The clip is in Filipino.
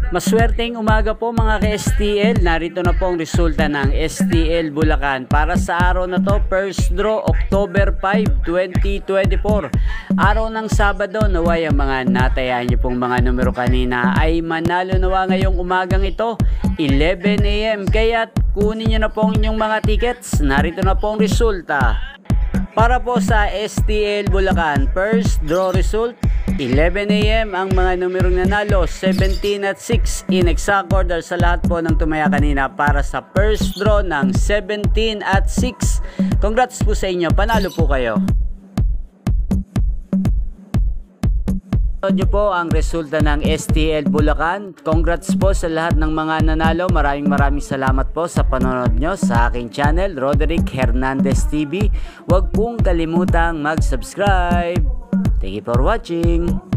Maswerteng umaga po mga ka-STL. Narito na po ang resulta ng STL Bulacan para sa araw na to, first draw October 5, 2024. Araw ng Sabado, naway ang mga natayaan niyo pong mga numero kanina ay manalo nawa ngayong umagang ito 11 AM. Kaya kunin niyo na po ang inyong mga tickets. Narito na po ang resulta. Para po sa STL Bulacan, first draw result 11 AM ang mga numerong nanalo, 17 at 6 in exact order sa lahat po ng tumaya kanina para sa first draw ng 17 at 6. Congrats po sa inyo, panalo po kayo. Ito nyo po ang resulta ng STL Bulacan. Congrats po sa lahat ng mga nanalo. Maraming salamat po sa panonood nyo sa aking channel, Roderick Hernandez TV. Huwag pong kalimutang mag-subscribe. Thank you for watching.